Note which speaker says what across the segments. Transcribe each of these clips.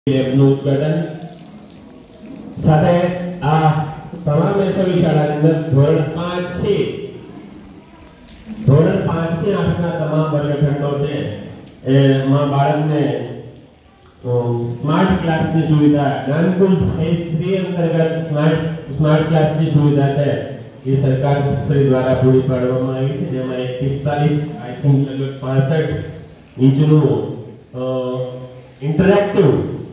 Speaker 1: લેબનું ઉદ્ઘાટન સાથે આ તમામ એસઓઈ શાળાની અંદર ધોરણ 5 થી 8ના તમામ વર્ગખંડો છે એમાં બાળકને સ્માર્ટ ક્લાસની સુવિધા જ્ઞાનકુંજ ફેઝ 3 અંતર્ગત સ્માર્ટ ક્લાસની સુવિધા છે એ સરકાર શ્રી દ્વારા પૂરી પાડવામાં આવી છે, જેમાં 45 આઈ થિંક લગભગ 65 ઇંચનું ઇન્ટરેક્ટિવ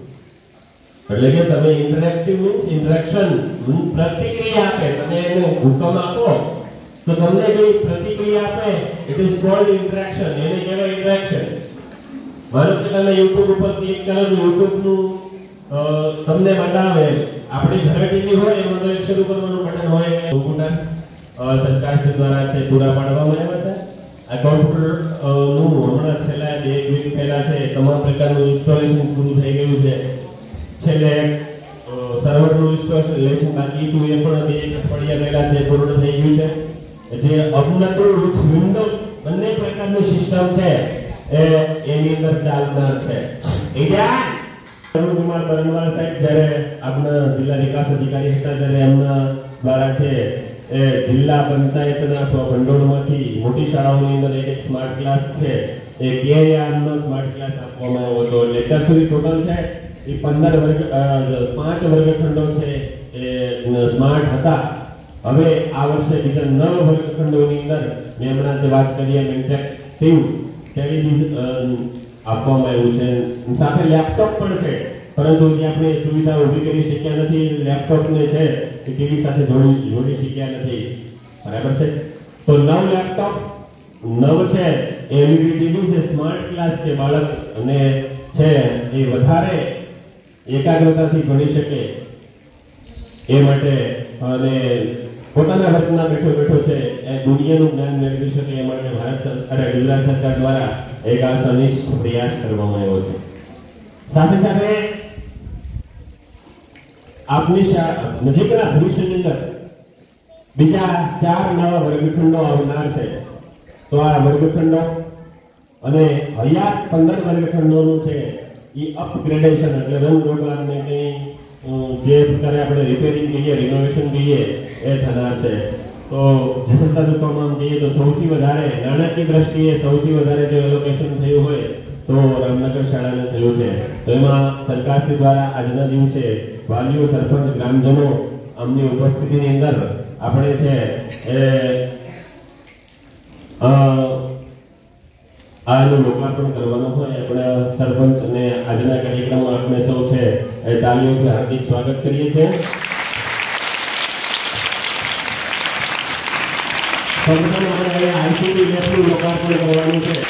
Speaker 1: એટલે કે તમે ઇન્ટરેક્ટિવ મીન્સ ઇન્ટરેક્શન પ્રતિક્રિયા આપે, તમે એને હુકમ આપો તો તમને કોઈ પ્રતિક્રિયા આપે, ઇટ ઇઝ કોલ્ડ ઇન્ટરેક્શન, એને કહેવાય ઇન્ટરેક્શન. માનો કે તમે YouTube ઉપર ક્લિક કરો તો YouTube નું તમને બતાવે, આપણી ઘરે ટીવી હોય એમાં તો એક શરૂ કરવાનું બટન હોય કે કોમ્પ્યુટર સરકાર દ્વારા છે પૂરા પાડવામાં આવ્યા છે. આ કોમ્પ્યુટર નું હમણાં છેલ્લા 1 વીક પહેલા છે તમામ પ્રકારનું ઇન્સ્ટોલેશન પૂરું થઈ ગયું છે. છેલ્લે સર્વરનું ઇન્સ્ટોલેશન બાકી હતું, એ પણ 2 અઠવાડિયા પહેલા છે પૂર્ણ થઈ ગયું છે. જે અપનાતું વિથ વિન્ડોઝ બંને પ્રકારની સિસ્ટમ છે એની અંદર ચાલનાર છે. અરુણકુમાર બરનવાલ સાહેબ જ્યારે આપણા જિલ્લા વિકાસ અધિકારી હતા ત્યારે એમના દ્વારા છે એ જિલ્લા પંચાયતના સ્વભંડોળમાંથી મોટી શાળાઓની અંદર એક સ્માર્ટ ક્લાસ છે એ કેઆરનો સ્માર્ટ ક્લાસ આપવામાં આવ્યો હતો. અત્યાર સુધી ટોટલ છે એ 5 વર્ગખંડો છે એ સ્માર્ટ હતા. હવે આ વર્ષે બીજા 9 વર્ગખંડોની અંદર મેં હમણાં જે વાત કરી એમ ઇન્ટરેક્ટિવ ટેલિવિઝન આપવામાં આવ્યું છે, સાથે લેપટોપ પણ છે, પરંતુ જે આપણે સુવિધા ઊભી કરી શક્યા નથી, લેપટોપને છે એ ટીવી સાથે જોડી શક્યા નથી. બરાબર છે, તો 9 લેપટોપ 9 છે એલઈડી ટીવી છે, સ્માર્ટ ક્લાસ કે બાળક અને છે એ વધારે એકાગ્રતાથી ભણી શકે એ માટે અને પોતાના વર્ગના બેઠો છે એ દુનિયાનું જ્ઞાન મેળવી શકે એ માટે ગુજરાત સરકાર દ્વારા એક આ સનિષ્ઠ પ્રયાસ કરવામાં આવ્યો છે. સાથે સાથે આપની નજીકના ભવિષ્યની અંદર બીજા 4 નવા વર્ગખંડો આવનાર છે. તો આ વર્ગખંડો અને હયાત 15 વર્ગખંડોનું છે એ અપગ્રેડેશન એટલે રંગ રોગન ને કઈ જે પ્રકારે આપણે રિપેરિંગ કહીએ, રિનોવેશન કહીએ એ થનાર છે. તો જસદા તાલુકામાં કહીએ તો સૌથી વધારે નાણાકીય દ્રષ્ટિએ સૌથી વધારે જો એલોકેશન થયું હોય તો રામનગર શાળાને થયું છે. તો એમાં સરકારશ્રી દ્વારા આજના દિવસે વાલીઓ, સરપંચ, ગ્રામજનો આમની ઉપસ્થિતિની અંદર આપણે છે એ આનું લોકાર્પણ કરવાનું હોય. આપણા સરપંચ અને આજના કાર્યક્રમમાં આપણે સૌ છે એ તાલીઓથી હાર્દિક સ્વાગત કરીએ છીએ. સૌપ્રથમ આપણે આઈસીટી લેબનું લોકાર્પણ કરવાનું છે.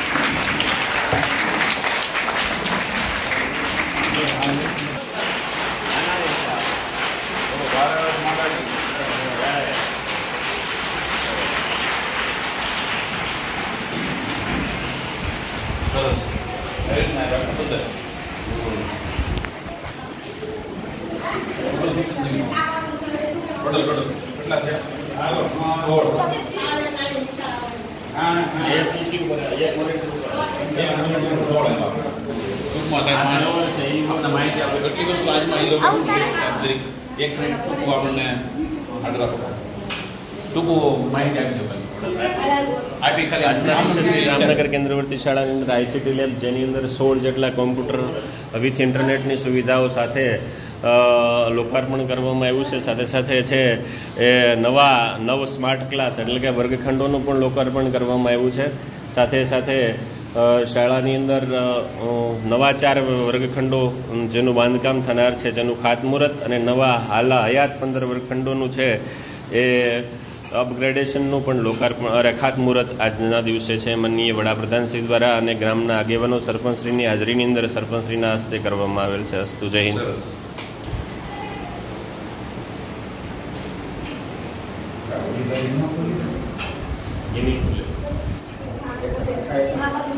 Speaker 2: રામનગર કેન્દ્રવર્તી શાળાની અંદર આઈસીટી લેબ, જેની અંદર 16 જેટલા કોમ્પ્યુટર વિથ ઇન્ટરનેટની સુવિધાઓ સાથે લોકાર્પણ કરવામાં આવ્યું છે. સાથે સાથે છે એ નવ સ્માર્ટ ક્લાસ એટલે કે વર્ગખંડોનું પણ લોકાર્પણ કરવામાં આવ્યું છે. સાથે સાથે શાળાની અંદર નવા 4 વર્ગખંડો જેનું બાંધકામ થનાર છે, જેનું ખાતમુહૂર્ત અને નવા હયાત 15 વર્ગખંડોનું છે એ અપગ્રેડેશનનું પણ ખાતમુહૂર્ત આજના દિવસે છે માનનીય વડાપ્રધાનશ્રી દ્વારા અને ગ્રામના આગેવાનો સરપંચશ્રીની હાજરીની અંદર સરપંચશ્રીના હસ્તે કરવામાં આવેલ છે. અસ્તુ, જય હિન્દ.
Speaker 1: Ini